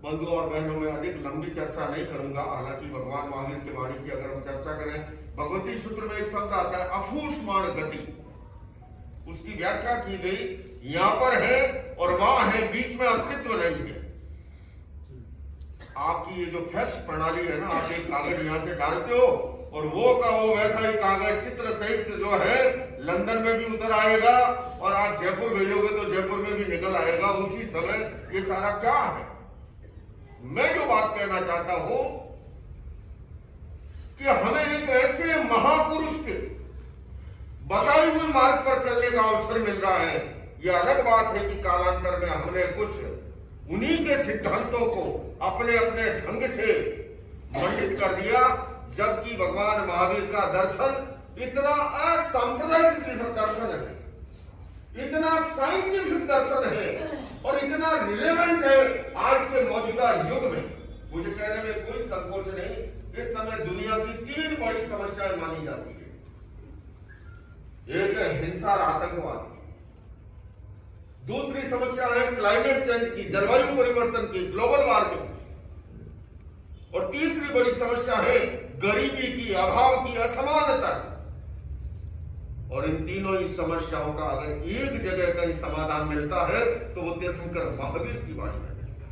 बंधुओं और बहनों में अधिक लंबी चर्चा नहीं करूंगा। हालांकि भगवान महावीर की वाणी की अगर हम चर्चा करें, भगवती सूत्र में एक शब्द आता है अपूष्माण गति, उसकी व्याख्या की गई यहां पर है और वहां है, बीच में अस्तित्व नहीं है। आपकी ये जो फैक्स प्रणाली है ना, आप एक कागज यहां से डालते हो और वो का वो वैसा ही कागज चित्र सहित जो है लंदन में भी उतर आएगा और आप जयपुर भेजोगे तो जयपुर में भी निकल आएगा उसी समय। ये सारा क्या है? मैं जो बात कहना चाहता हूं कि हमें एक ऐसे महापुरुष के बताए हुए मार्ग पर चलने का अवसर मिल रहा है। यह अलग बात है कि कालांतर में हमने कुछ उन्हीं के सिद्धांतों को अपने अपने ढंग से मंडित कर दिया, जबकि भगवान महावीर का दर्शन इतना असांप्रदायिक दर्शन है, इतना साइंटिफिक दर्शन है और इतना रिलेवेंट है आज के मौजूदा युग में। मुझे कहने में कोई संकोच नहीं, इस समय दुनिया की 3 बड़ी समस्याएं मानी जाती है। एक है हिंसा और आतंकवाद, दूसरी समस्या है क्लाइमेट चेंज की, जलवायु परिवर्तन की, ग्लोबल वार्मिंग, और तीसरी बड़ी समस्या है गरीबी की, अभाव की, असमानता। और इन तीनों ही समस्याओं का अगर एक जगह कहीं समाधान मिलता है तो वो तीर्थंकर महावीर की वाणी में मिलता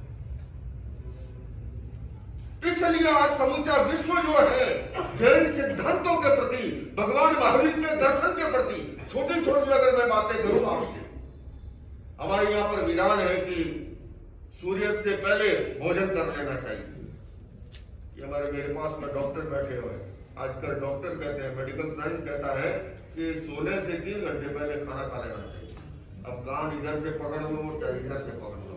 है। इसलिए आज समूचा विश्व जो है जैन सिद्धांतों के प्रति, भगवान महावीर के दर्शन के प्रति, छोटी छोटी अगर मैं बातें करूं आपसे, हमारे यहां पर विधान है कि सूर्य से पहले भोजन कर लेना चाहिए। ये हमारे मेरे पास में डॉक्टर बैठे हुए हैं, आजकल डॉक्टर कहते हैं, मेडिकल साइंस कहता है कि सोने से 3 घंटे पहले खाना खा लेना चाहिए। अब कान इधर से पकड़ लो चाहे इधर से पकड़ लो,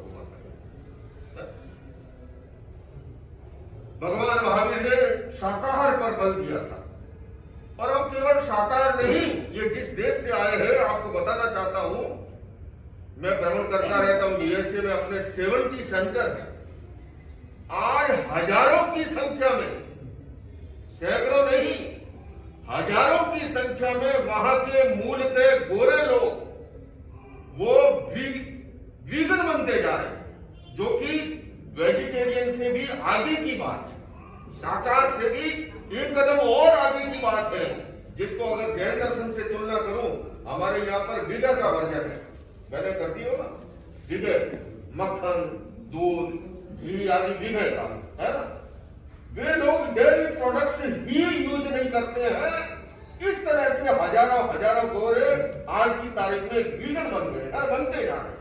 भगवान महावीर ने शाकाहार पर बल दिया था। और अब केवल शाकाहार नहीं, ये जिस देश से आए हैं आपको बताना चाहता हूं, मैं भ्रमण करता रहता हूं यूएसए में, अपने 70 सेंटर है। आज हजारों की संख्या में, सैकड़ों नहीं हजारों की संख्या में वहां के मूलतः गोरे लोग वो वीगन बनते जा रहे हैं, जो कि वेजिटेरियन से भी आगे की बात है, शाकाहार से भी एक कदम और आगे की बात है, जिसको अगर जैन दर्शन से तुलना करूं, हमारे यहाँ पर विगर का वर्जन है, मैंने करती हो ना, विगर, मक्खन, दूध, घी आदि विगर का है ना। वे लोग डेयरी प्रोडक्ट्स ही यूज नहीं करते हैं। इस तरह से हजारों गोरे आज की तारीख में वीगन बन गए और बनते जा रहे।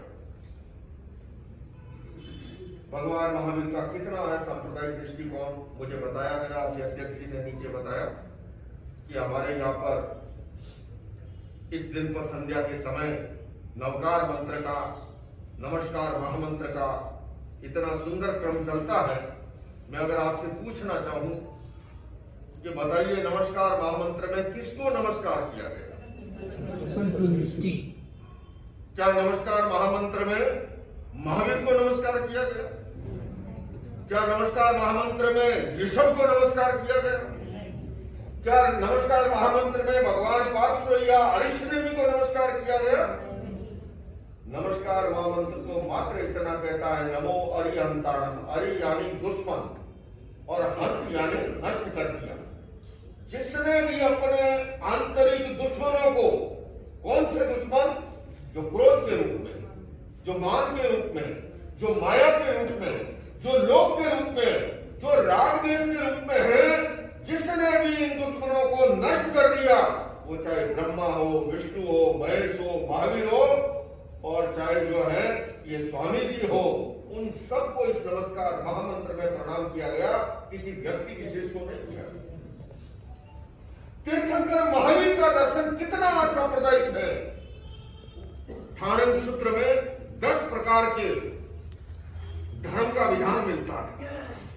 भगवान महावीर का कितना सांप्रदायिक दृष्टिकोण मुझे बताया गया, अभी अध्यक्ष जी ने नीचे बताया कि हमारे यहाँ पर इस दिन पर संध्या के समय नवकार मंत्र का, नमस्कार महामंत्र का इतना सुंदर क्रम चलता है। मैं अगर आपसे पूछना चाहूं कि बताइए नमस्कार महामंत्र में किसको नमस्कार किया गया? क्या नमस्कार महामंत्र में महावीर को नमस्कार किया गया? क्या नमस्कार महामंत्र में ऋषभ को नमस्कार किया गया? क्या नमस्कार महामंत्र में भगवान पार्श्व या अरिष्ट देवी को नमस्कार किया गया? नमस्कार महामंत्र तो मात्र इतना कहता है, नमो अरिहंताणम, अरि यानी दुश्मन और हंत यानी नष्ट कर दिया। जिसने भी अपने आंतरिक दुश्मनों को, कौन से दुश्मन? जो क्रोध के रूप में, जो मान के रूप में, जो माया के रूप में, जो लोभ के रूप में, जो राग देश के रूप में है, जिसने भी इन दुश्मनों को नष्ट कर दिया, वो चाहे ब्रह्मा हो, विष्णु हो, महेश हो, महावीर हो, और चाहे जो है ये स्वामी जी हो, उन सबको इस नमस्कार महामंत्र में प्रणाम किया गया, किसी व्यक्ति विशेष को नहीं किया। तीर्थंकर महावीर का दर्शन कितना सांप्रदायिक है। ठाणक सूत्र में 10 प्रकार के धर्म का विधान मिलता है,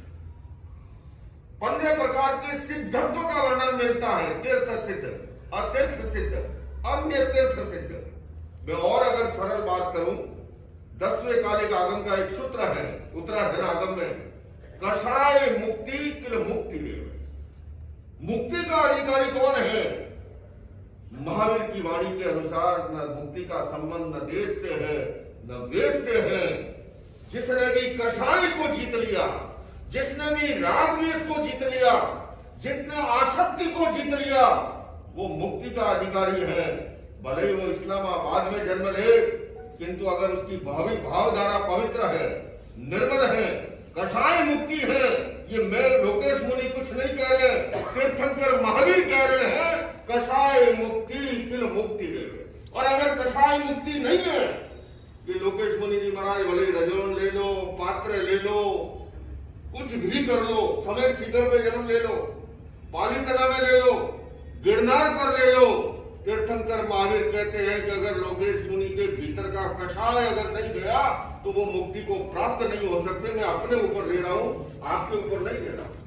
15 प्रकार के सिद्धत्व का वर्णन मिलता है, तीर्थ सिद्ध, अतीर्थ सिद्ध, अन्य तीर्थ सिद्ध। मैं और अगर सरल बात करूं, 10वें कालिक आगम का एक सूत्र है उत्तराधन आगम में, कषाय मुक्ति किल मुक्ति देव। मुक्ति का अधिकारी कौन है? महावीर की वाणी के अनुसार न मुक्ति का संबंध न देश से है न वेश से है, जिसने भी कषाय को जीत लिया, जिसने भी रागद्वेष को जीत लिया, जितने आसक्ति को जीत लिया, वो मुक्ति का अधिकारी है। भले ही वो इस्लामाबाद में जन्म ले, किंतु अगर उसकी भावधारा पवित्र है, निर्मल है, कषाय मुक्ति है। ये मैं लोकेश मुनि कुछ नहीं कह रहे, तीर्थंकर महावीर कह रहे हैं, कषाय मुक्ति किल मुक्ति है। और अगर कषाय मुक्ति नहीं है, ये लोकेश मुनि जी महाराज भले रजोन ले लो, पात्र ले लो, कुछ भी कर लो, समय शिखर पे जन्म ले लो, पालीतला में ले लो, गिरनार पर ले लो, तीर्थंकर महावीर कहते हैं कि अगर लोकेश मुनि के भीतर का कषाय अगर नहीं गया तो वो मुक्ति को प्राप्त नहीं हो सकते। मैं अपने ऊपर ले रहा हूं, आपके ऊपर नहीं ले रहा हूं।